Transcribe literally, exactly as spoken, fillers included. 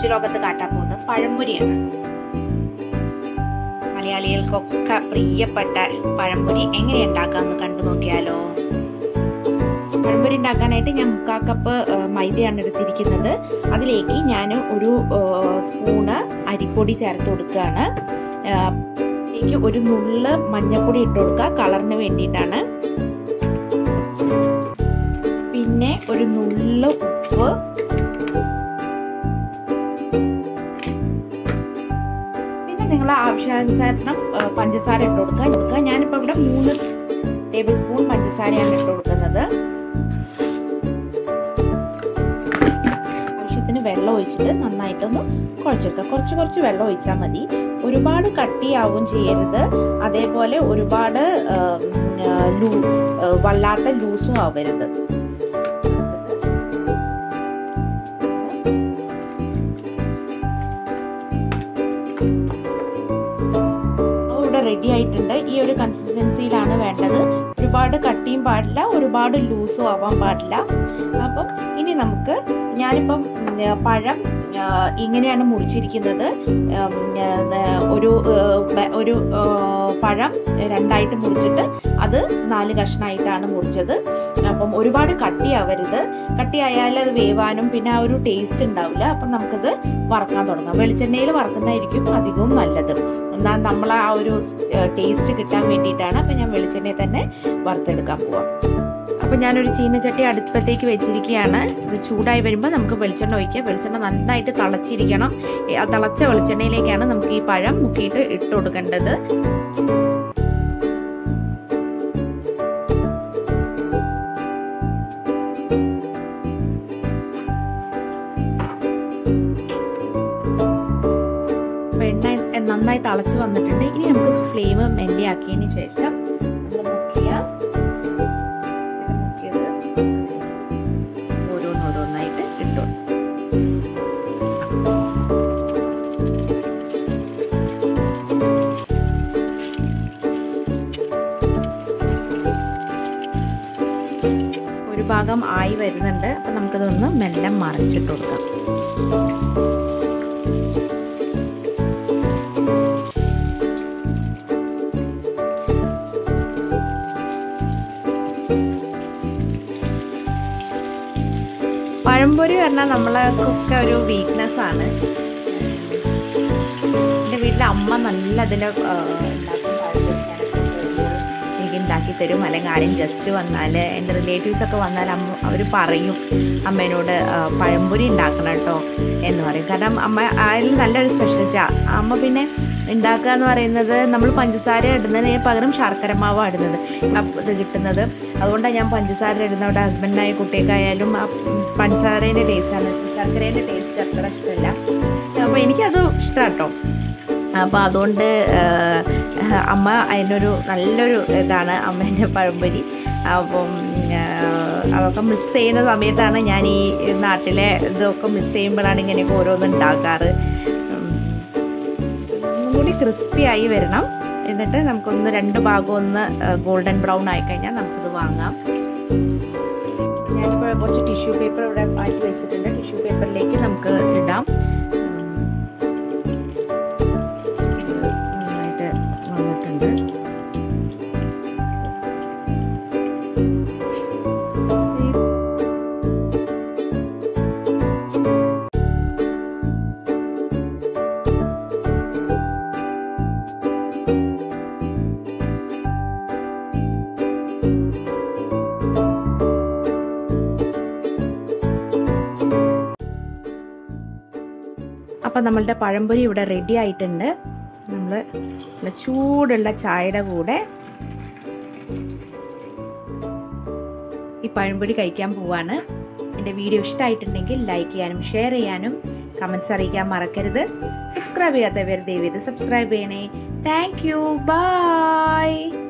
കൊച്ചുലോകത്ത് കാട്ടാൻ പോകുന്നത് പഴംപൊരിയാണ്. മലയാളികൾക്കൊക്കെ പ്രിയപ്പെട്ട പഴംപൊരി എങ്ങനെ ഉണ്ടാക്കാമെന്ന് കണ്ടു നോക്കിയാലോ. പഴംപൊരി ഉണ്ടാക്കാനായിട്ട് ഞാൻ മുക്കാൽ കപ്പ് മൈദയാണ് എടുത്തിരിക്കുന്നത്. അതിലേക്ക് ഞാൻ ഒരു സ്പൂണ് അരിപ്പൊടി ചേർത്ത് കൊടുക്കുകയാണ്. ഇതിലേക്ക് ഒരു നുള്ള് മഞ്ഞൾപ്പൊടി ഇട്ട് കൊടുക്കുക, കളറിന് വേണ്ടിയിട്ടാണ്. പിന്നെ ഒരു നുള്ള് ഉപ്പ്, പിന്നെ നിങ്ങളെ ആവശ്യാനുസരണം പഞ്ചസാര ഇട്ട് കൊടുക്കുക. ഞാനിപ്പോൾ ഇവിടെ മൂന്ന് ടേബിൾ സ്പൂൺ പഞ്ചസാരയാണ് ഇട്ട് കൊടുക്കുന്നത്. ആവശ്യത്തിന് വെള്ളം ഒഴിച്ചിട്ട് നന്നായിട്ടൊന്ന് കുഴച്ചെടുക്കുക. കുറച്ച് കുറച്ച് വെള്ളം ഒഴിച്ചാൽ മതി. ഒരുപാട് കട്ടിയാവും ചെയ്യരുത്, അതേപോലെ ഒരുപാട് ലൂ വല്ലാത്ത ലൂസും ആവരുത്. ഇവിടെ റെഡി ആയിട്ടുണ്ട്. ഈ ഒരു കൺസിസ്റ്റൻസിയിലാണ് വേണ്ടത്. ഒരുപാട് കട്ടിയും പാടില്ല, ഒരുപാട് ലൂസും ആവാൻ പാടില്ല. അപ്പം ഇനി നമുക്ക്, ഞാനിപ്പം പഴം ഇങ്ങനെയാണ് മുറിച്ചിരിക്കുന്നത്. ഒരു ഒരു പഴം രണ്ടായിട്ട് മുറിച്ചിട്ട് അത് നാല് കഷ്ണമായിട്ടാണ് മുറിച്ചത്. അപ്പം ഒരുപാട് കട്ടിയാവരുത്. കട്ടിയായാൽ അത് വേവാനും പിന്നെ ആ ഒരു ടേസ്റ്റ് ഉണ്ടാവില്ല. അപ്പം നമുക്കത് വറക്കാൻ തുടങ്ങാം. വെളിച്ചെണ്ണയിൽ വറക്കുന്നതായിരിക്കും അധികവും നല്ലത്. എന്നാൽ നമ്മൾ ആ ഒരു ടേസ്റ്റ് കിട്ടാൻ വേണ്ടിയിട്ടാണ്. അപ്പം ഞാൻ വെളിച്ചെണ്ണയിൽ തന്നെ വറുത്തെടുക്കാൻ പോവാം. അപ്പം ഞാനൊരു ചീനച്ചട്ടി അടുപ്പത്തേക്ക് വെച്ചിരിക്കുകയാണ്. ഇത് ചൂടായി വരുമ്പോൾ നമുക്ക് വെളിച്ചെണ്ണ ഒഴിക്കുക. വെളിച്ചെണ്ണ നന്നായിട്ട് തിളച്ചിരിക്കണം. ആ തിളച്ച വെളിച്ചെണ്ണയിലേക്കാണ് നമുക്ക് ഈ പഴം മുക്കിയിട്ട് ഇട്ട് കൊടുക്കേണ്ടത്. എണ്ണ നന്നായി തിളച്ച് വന്നിട്ടുണ്ട്. ഇനി നമുക്ക് ഫ്ലെയിം മെല്ലിയാക്കിയതിന് ശേഷം നമ്മൾ മുക്കിയ മുക്കിയത് ഓരോന്നോരോന്നായിട്ട് ഇട്ടു. ഒരു ഭാഗം ആയി വരുന്നുണ്ട്. അപ്പം നമുക്കിതൊന്ന് മെല്ലെ മറിച്ചിട്ട് കൊടുക്കാം. പഴംപൊരി പറഞ്ഞാൽ നമ്മളൊക്കെ ഒരു വീക്ക്നെസ് ആണ്. എൻ്റെ വീട്ടിലെ അമ്മ നല്ല അതിൽ എനിക്ക് ഉണ്ടാക്കി തരും. അല്ലെങ്കിൽ ആരും ജസ്റ്റ് വന്നാൽ, എൻ്റെ റിലേറ്റീവ്സൊക്കെ വന്നാൽ അമ്മ അവർ പറയും അമ്മേനോട് പഴംപൊരി ഉണ്ടാക്കണം കേട്ടോ എന്ന് പറയും. കാരണം അമ്മ അതിൽ നല്ലൊരു സ്പെഷ്യലിസ്റ്റാണ്. അമ്മ പിന്നെ ഉണ്ടാക്കുക എന്ന് പറയുന്നത് നമ്മൾ പഞ്ചസാര ഇടുന്നതിന് പകരം ശർക്കര മാവാണ് ഇടുന്നത് ഇത് കിട്ടുന്നത്. അതുകൊണ്ടാണ് ഞാൻ പഞ്ചസാര ഇടുന്നത്. അവിടെ ഹസ്ബൻഡിനായ കുട്ടിയൊക്കെയായാലും ആ പഞ്ചസാരേൻ്റെ ടേസ്റ്റാണ്, ശർക്കരേൻ്റെ ടേസ്റ്റ് അത്ര ഇഷ്ടമല്ല. അപ്പോൾ എനിക്കത് ഇഷ്ടമാണ് കേട്ടോ. അപ്പോൾ അതുകൊണ്ട് അമ്മ അതിനൊരു നല്ലൊരു ഇതാണ് അമ്മേൻ്റെ പഴംപൊരി. അപ്പം അതൊക്കെ മിസ് ചെയ്യുന്ന സമയത്താണ് ഞാൻ ഈ നാട്ടിലെ ഇതൊക്കെ മിസ് ചെയ്യുമ്പോഴാണ് ഇങ്ങനെയൊക്കെ ഓരോന്നും ഉണ്ടാക്കാറ്. കൂടി ക്രിസ്പി ആയി വരണം. എന്നിട്ട് നമുക്കൊന്ന് രണ്ട് ഭാഗം ഒന്ന് ഗോൾഡൻ ബ്രൗൺ ആയി കഴിഞ്ഞാൽ നമുക്കിത് വാങ്ങാം. ഞാനിപ്പോൾ കുറച്ച് ടിഷ്യൂ പേപ്പർ ഇവിടെ മാറ്റി വെച്ചിട്ടുണ്ട്. ടിഷ്യൂ പേപ്പറിലേക്ക് നമുക്ക് ഇടാം. നന്നായിട്ട് വന്നിട്ടുണ്ട്. അപ്പം നമ്മളുടെ പഴംപൊരി ഇവിടെ റെഡി ആയിട്ടുണ്ട്. നമ്മൾ നല്ല ചൂടുള്ള ചായയുടെ കൂടെ ഈ പഴംപൊരി കഴിക്കാൻ പോവാണ്. എൻ്റെ വീഡിയോ ഇഷ്ടമായിട്ടുണ്ടെങ്കിൽ ലൈക്ക് ചെയ്യാനും ഷെയർ ചെയ്യാനും കമൻറ്റ്സ് അറിയിക്കാൻ മറക്കരുത്. സബ്സ്ക്രൈബ് ചെയ്യാത്തവർ ദയവ് ചെയ്ത് സബ്സ്ക്രൈബ് ചെയ്യണേ. Thank you, by.